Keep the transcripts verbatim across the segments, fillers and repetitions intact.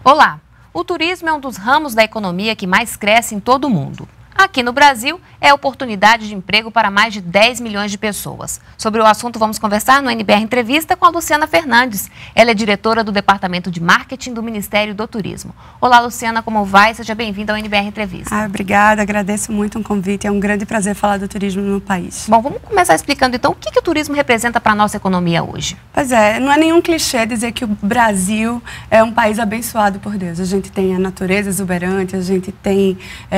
Olá! O turismo é um dos ramos da economia que mais cresce em todo o mundo. Aqui no Brasil, é oportunidade de emprego para mais de dez milhões de pessoas. Sobre o assunto, vamos conversar no N B R Entrevista com a Luciana Fernandes. Ela é diretora do Departamento de Marketing do Ministério do Turismo. Olá, Luciana, como vai? Seja bem-vinda ao N B R Entrevista. Ah, obrigada, agradeço muito o convite. É um grande prazer falar do turismo no país. Bom, vamos começar explicando então o que, que o turismo representa para a nossa economia hoje. Pois é, não é nenhum clichê dizer que o Brasil é um país abençoado por Deus. A gente tem a natureza exuberante, a gente tem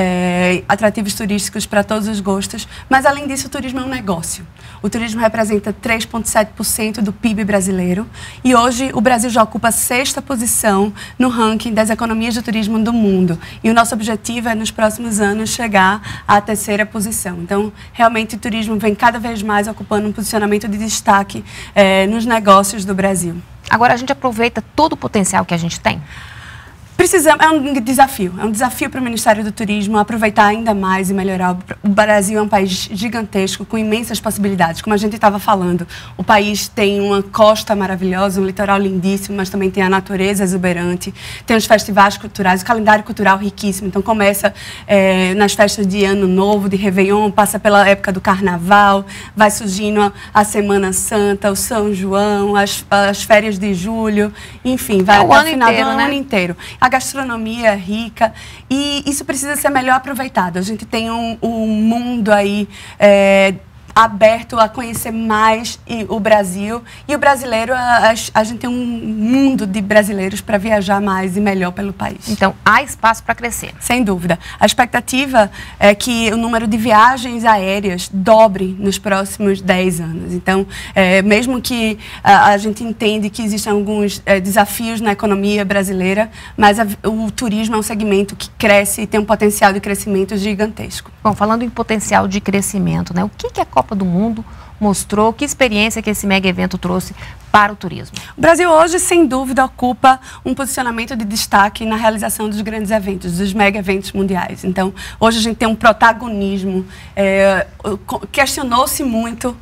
é, atrativos turísticos para todos os gostos, mas além disso o turismo é um negócio. O turismo representa três vírgula sete por cento do P I B brasileiro e hoje o Brasil já ocupa a sexta posição no ranking das economias de turismo do mundo. E o nosso objetivo é, nos próximos anos, chegar à terceira posição. Então, realmente, o turismo vem cada vez mais ocupando um posicionamento de destaque eh, nos negócios do Brasil. Agora, a gente aproveita todo o potencial que a gente tem? Precisamos, é um desafio, é um desafio para o Ministério do Turismo aproveitar ainda mais e melhorar. O Brasil é um país gigantesco, com imensas possibilidades. Como a gente estava falando, o país tem uma costa maravilhosa, um litoral lindíssimo, mas também tem a natureza exuberante, tem os festivais culturais, o calendário cultural riquíssimo. Então começa é, nas festas de Ano Novo, de Réveillon, passa pela época do Carnaval, vai surgindo a, a Semana Santa, o São João, as, as férias de julho, enfim, vai é até o final inteiro, do né? ano inteiro. A gastronomia é rica e isso precisa ser melhor aproveitado. A gente tem um, um mundo aí é, aberto a conhecer mais o Brasil e o brasileiro, a, a, a gente tem um mundo de brasileiros para viajar mais e melhor pelo país. Então, há espaço para crescer. Sem dúvida. A expectativa é que o número de viagens aéreas dobre nos próximos dez anos. Então, é, mesmo que a, a gente entende que existem alguns é, desafios na economia brasileira, mas a, o turismo é um segmento que cresce e tem um potencial de crescimento gigantesco. Bom, falando em potencial de crescimento, né? O que, que a Copa do Mundo mostrou, que experiência que esse mega evento trouxe para o turismo? O Brasil hoje, sem dúvida, ocupa um posicionamento de destaque na realização dos grandes eventos, dos mega eventos mundiais. Então, hoje a gente tem um protagonismo. É, questionou-se muito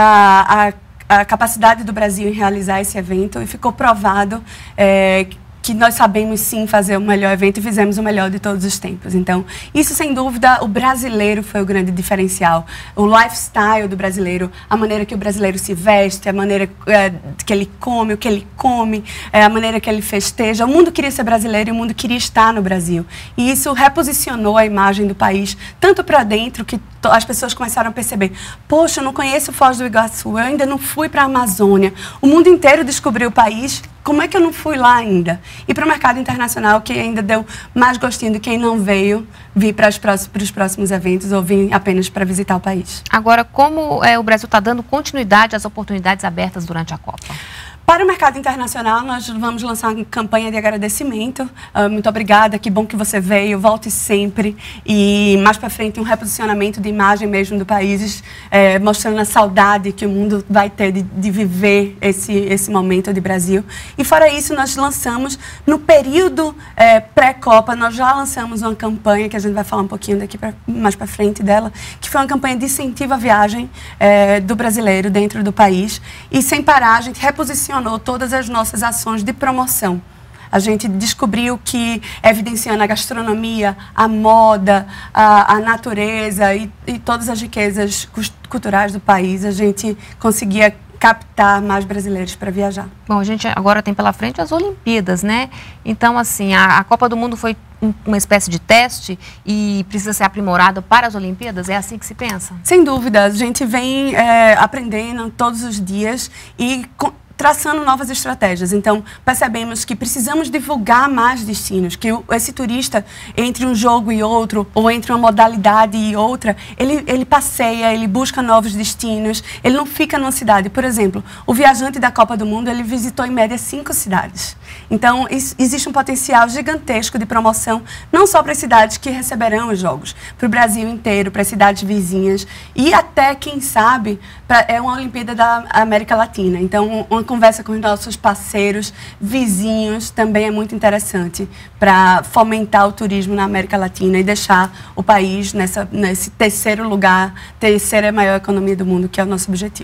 a, a, a capacidade do Brasil em realizar esse evento e ficou provado é, que nós sabemos sim fazer o melhor evento e fizemos o melhor de todos os tempos. Então, isso sem dúvida, o brasileiro foi o grande diferencial. O lifestyle do brasileiro, a maneira que o brasileiro se veste, a maneira é, que ele come, o que ele come, é, a maneira que ele festeja. O mundo queria ser brasileiro e o mundo queria estar no Brasil. E isso reposicionou a imagem do país, tanto para dentro que as pessoas começaram a perceber, poxa, eu não conheço Foz do Iguaçu, eu ainda não fui para a Amazônia. O mundo inteiro descobriu o país, como é que eu não fui lá ainda? E para o mercado internacional, que ainda deu mais gostinho de quem não veio vir para os próximos, próximos eventos ou vir apenas para visitar o país. Agora, como é, o Brasil está dando continuidade às oportunidades abertas durante a Copa? Para o mercado internacional, nós vamos lançar uma campanha de agradecimento. Uh, muito obrigada, que bom que você veio, volte sempre. E mais para frente, um reposicionamento de imagem mesmo do país, eh, mostrando a saudade que o mundo vai ter de, de viver esse, esse momento de Brasil. E fora isso, nós lançamos, no período eh, pré-Copa, nós já lançamos uma campanha, que a gente vai falar um pouquinho daqui pra, mais para frente dela, que foi uma campanha de incentivo à viagem eh, do brasileiro dentro do país. E sem parar, a gente reposicionou todas as nossas ações de promoção. A gente descobriu que, evidenciando a gastronomia, a moda, a, a natureza e, e todas as riquezas culturais do país, a gente conseguia captar mais brasileiros para viajar. Bom, a gente agora tem pela frente as Olimpíadas, né? Então, assim, a, a Copa do Mundo foi um, uma espécie de teste e precisa ser aprimorada para as Olimpíadas? É assim que se pensa? Sem dúvida. A gente vem é, aprendendo todos os dias e com, traçando novas estratégias. Então, percebemos que precisamos divulgar mais destinos, que esse turista, entre um jogo e outro, ou entre uma modalidade e outra, ele, ele passeia, ele busca novos destinos, ele não fica numa cidade. Por exemplo, o viajante da Copa do Mundo, ele visitou em média cinco cidades. Então, isso, existe um potencial gigantesco de promoção, não só para as cidades que receberão os jogos, para o Brasil inteiro, para as cidades vizinhas e até, quem sabe, pra, é uma Olimpíada da América Latina. Então, uma conversa com os nossos parceiros, vizinhos, também é muito interessante para fomentar o turismo na América Latina e deixar o país nessa, nesse terceiro lugar, terceira maior economia do mundo, que é o nosso objetivo.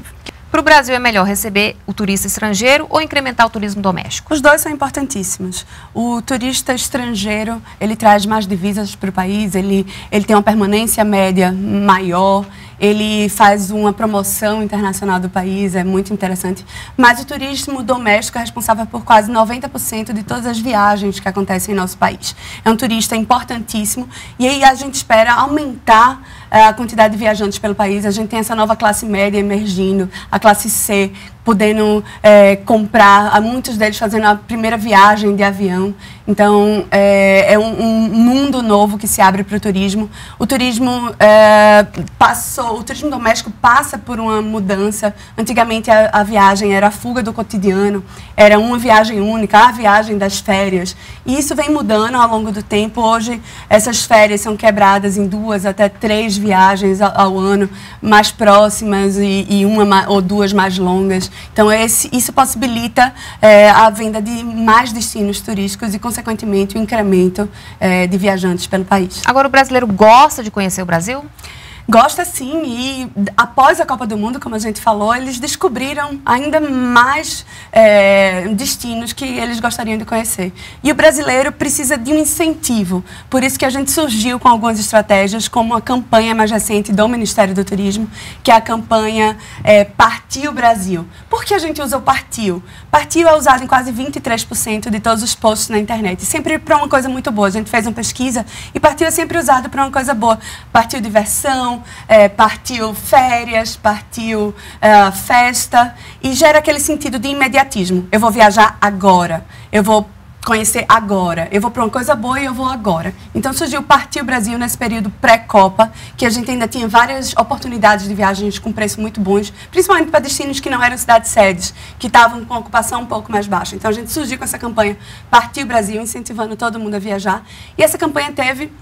Para o Brasil é melhor receber o turista estrangeiro ou incrementar o turismo doméstico? Os dois são importantíssimos. O turista estrangeiro, ele traz mais divisas para o país, ele, ele tem uma permanência média maior, ele faz uma promoção internacional do país, é muito interessante. Mas o turismo doméstico é responsável por quase noventa por cento de todas as viagens que acontecem em nosso país. É um turista importantíssimo e aí a gente espera aumentar a quantidade de viajantes pelo país. A gente tem essa nova classe média emergindo, a classe C, podendo é, comprar, muitos deles fazendo a primeira viagem de avião. Então, é, é um, um mundo novo que se abre para o turismo. O turismo é, passou, o turismo doméstico passa por uma mudança. Antigamente, a, a viagem era a fuga do cotidiano, era uma viagem única, a viagem das férias. E isso vem mudando ao longo do tempo. Hoje, essas férias são quebradas em duas até três viagens ao, ao ano, mais próximas e, e uma ou duas mais longas. Então, esse, isso possibilita é, a venda de mais destinos turísticos e, consequentemente, o incremento é, de viajantes pelo país. Agora, o brasileiro gosta de conhecer o Brasil? Gosta sim, e após a Copa do Mundo, como a gente falou, eles descobriram ainda mais é, destinos que eles gostariam de conhecer. E o brasileiro precisa de um incentivo, por isso que a gente surgiu com algumas estratégias, como a campanha mais recente do Ministério do Turismo, que é a campanha é, Partiu Brasil. Por que a gente usa o Partiu? Partiu é usado em quase vinte e três por cento de todos os posts na internet, sempre para uma coisa muito boa. A gente fez uma pesquisa e Partiu é sempre usado para uma coisa boa. Partiu diversão, É, partiu férias, partiu é, festa, e gera aquele sentido de imediatismo. Eu vou viajar agora, eu vou conhecer agora, eu vou para uma coisa boa e eu vou agora. Então surgiu o Partiu Brasil nesse período pré-Copa, que a gente ainda tinha várias oportunidades de viagens com preço muito bons, principalmente para destinos que não eram cidades-sedes, que estavam com ocupação um pouco mais baixa. Então a gente surgiu com essa campanha Partiu Brasil, incentivando todo mundo a viajar, e essa campanha teve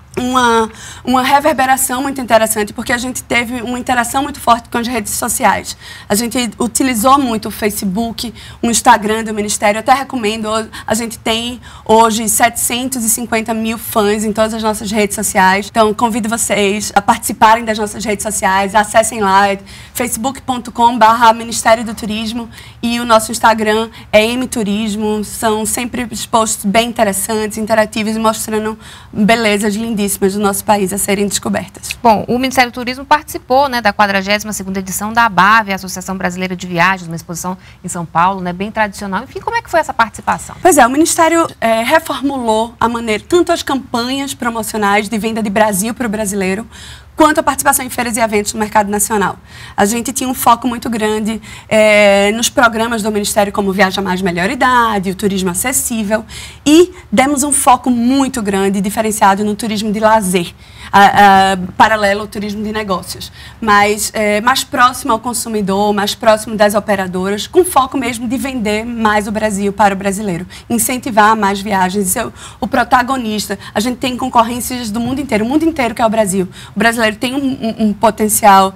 Uma, uma reverberação muito interessante, porque a gente teve uma interação muito forte com as redes sociais. A gente utilizou muito o Facebook, o Instagram do Ministério. Eu até recomendo, a gente tem hoje setecentos e cinquenta mil fãs em todas as nossas redes sociais. Então, convido vocês a participarem das nossas redes sociais, acessem lá, facebook ponto com barra Ministério do Turismo, e o nosso Instagram é M Turismo. São sempre posts bem interessantes, interativos, mostrando belezas lindíssimas do nosso país a serem descobertas. Bom, o Ministério do Turismo participou, né, da quadragésima segunda edição da ABAV, a Associação Brasileira de Viagens, uma exposição em São Paulo, né, bem tradicional. Enfim, como é que foi essa participação? Pois é, o Ministério é, reformulou a maneira, tanto as campanhas promocionais de venda de Brasil para o brasileiro, quanto a participação em feiras e eventos no mercado nacional. A gente tinha um foco muito grande é, nos programas do Ministério, como Viaja Mais Melhor Idade, o turismo acessível, e demos um foco muito grande, diferenciado no turismo de lazer, a, a, paralelo ao turismo de negócios, mas é, mais próximo ao consumidor, mais próximo das operadoras, com foco mesmo de vender mais o Brasil para o brasileiro, incentivar mais viagens, ser o protagonista. A gente tem concorrências do mundo inteiro, o mundo inteiro que é o Brasil. O brasileiro tem um, um, um potencial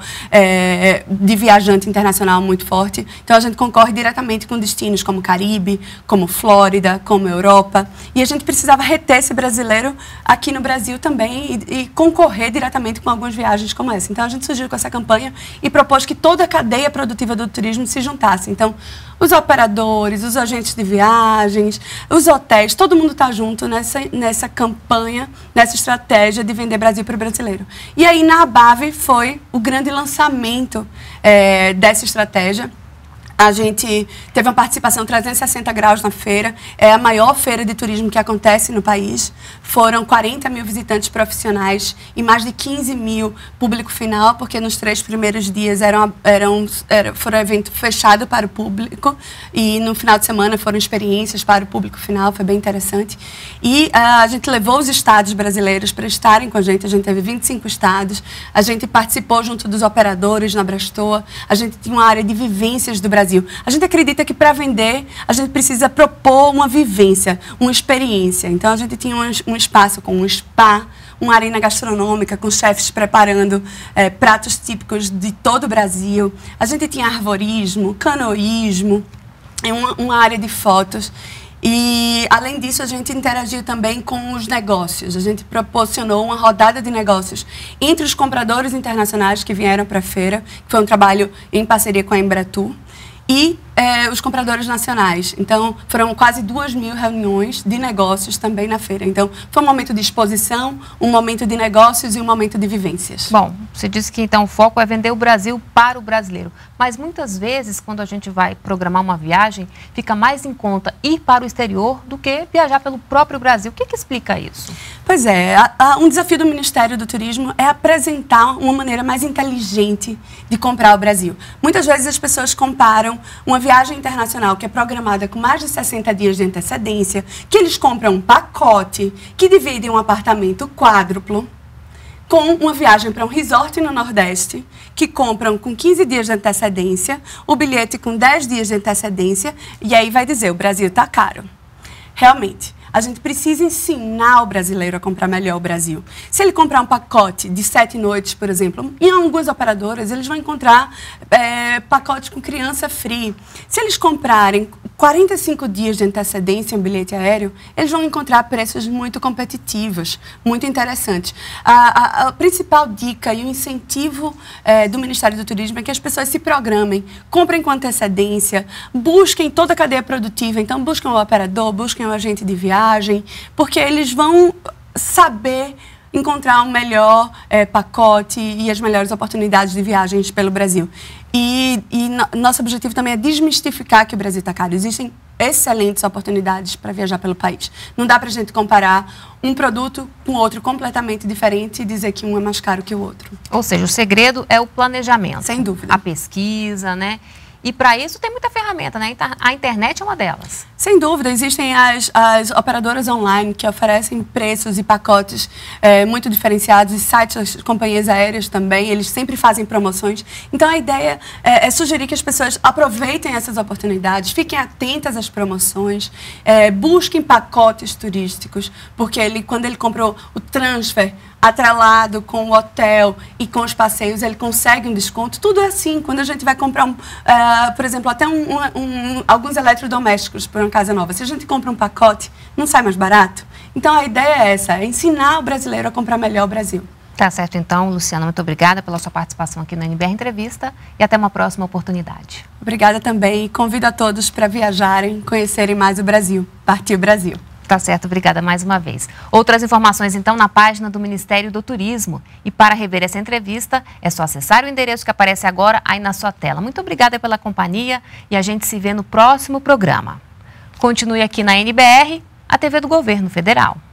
é, de viajante internacional muito forte, então a gente concorre diretamente com destinos como Caribe, como Flórida, como Europa, e a gente precisava reter esse brasileiro aqui no Brasil também e, e concorrer diretamente com algumas viagens como essa. Então a gente surgiu com essa campanha e propôs que toda a cadeia produtiva do turismo se juntasse. Então os operadores, os agentes de viagens, os hotéis, todo mundo está junto nessa, nessa campanha, nessa estratégia de vender Brasil para o brasileiro. E aí na ABAV foi o grande lançamento é, dessa estratégia. A gente teve uma participação trezentos e sessenta graus na feira, é a maior feira de turismo que acontece no país. Foram quarenta mil visitantes profissionais e mais de quinze mil público final, porque nos três primeiros dias eram, eram, era, foram um evento fechado para o público e no final de semana foram experiências para o público final, foi bem interessante. E uh, a gente levou os estados brasileiros para estarem com a gente, a gente teve vinte e cinco estados, a gente participou junto dos operadores na Brastoa, a gente tinha uma área de vivências do Brasil. A gente acredita que para vender, a gente precisa propor uma vivência, uma experiência. Então, a gente tinha um, um espaço com um spa, uma arena gastronômica com chefes preparando é, pratos típicos de todo o Brasil. A gente tinha arvorismo, canoísmo, uma, uma área de fotos. E, além disso, a gente interagiu também com os negócios. A gente proporcionou uma rodada de negócios entre os compradores internacionais que vieram para a feira, que foi um trabalho em parceria com a Embratur, e eh, os compradores nacionais. Então, foram quase duas mil reuniões de negócios também na feira. Então, foi um momento de exposição, um momento de negócios e um momento de vivências. Bom, você disse que então o foco é vender o Brasil para o brasileiro. Mas muitas vezes, quando a gente vai programar uma viagem, fica mais em conta ir para o exterior do que viajar pelo próprio Brasil. O que que explica isso? Pois é, a, a, um desafio do Ministério do Turismo é apresentar uma maneira mais inteligente de comprar o Brasil. Muitas vezes as pessoas comparam uma viagem internacional que é programada com mais de sessenta dias de antecedência, que eles compram um pacote, que dividem um apartamento quádruplo, com uma viagem para um resort no Nordeste, que compram com quinze dias de antecedência, o bilhete com dez dias de antecedência, e aí vai dizer, o Brasil está caro. Realmente, a gente precisa ensinar o brasileiro a comprar melhor o Brasil. Se ele comprar um pacote de sete noites, por exemplo, em algumas operadoras, eles vão encontrar é, pacotes com criança free. Se eles comprarem quarenta e cinco dias de antecedência em um bilhete aéreo, eles vão encontrar preços muito competitivos, muito interessantes. A, a, a principal dica e o incentivo é, do Ministério do Turismo é que as pessoas se programem, comprem com antecedência, busquem toda a cadeia produtiva. Então, busquem o operador, busquem o agente de viagem, porque eles vão saber encontrar um melhor é, pacote e as melhores oportunidades de viagens pelo Brasil. E, e no, nosso objetivo também é desmistificar que o Brasil está caro. Existem excelentes oportunidades para viajar pelo país. Não dá para a gente comparar um produto com outro completamente diferente e dizer que um é mais caro que o outro. Ou seja, o segredo é o planejamento. Sem dúvida. A pesquisa, né? E para isso tem muita ferramenta, né? A internet é uma delas. Sem dúvida, existem as, as operadoras online que oferecem preços e pacotes é, muito diferenciados, e sites das companhias aéreas também, eles sempre fazem promoções. Então a ideia é, é sugerir que as pessoas aproveitem essas oportunidades, fiquem atentas às promoções, é, busquem pacotes turísticos, porque ele, quando ele comprou o transfer atrelado com o hotel e com os passeios, ele consegue um desconto. Tudo é assim. Quando a gente vai comprar, um, uh, por exemplo, até um, um, um, alguns eletrodomésticos para uma casa nova, se a gente compra um pacote, não sai mais barato? Então, a ideia é essa, é ensinar o brasileiro a comprar melhor o Brasil. Tá certo, então, Luciana, muito obrigada pela sua participação aqui no N B R Entrevista e até uma próxima oportunidade. Obrigada também e convido a todos para viajarem, conhecerem mais o Brasil. Partiu Brasil! Tá certo, obrigada mais uma vez. Outras informações, então, na página do Ministério do Turismo. E para rever essa entrevista, é só acessar o endereço que aparece agora aí na sua tela. Muito obrigada pela companhia e a gente se vê no próximo programa. Continue aqui na N B R, a T V do Governo Federal.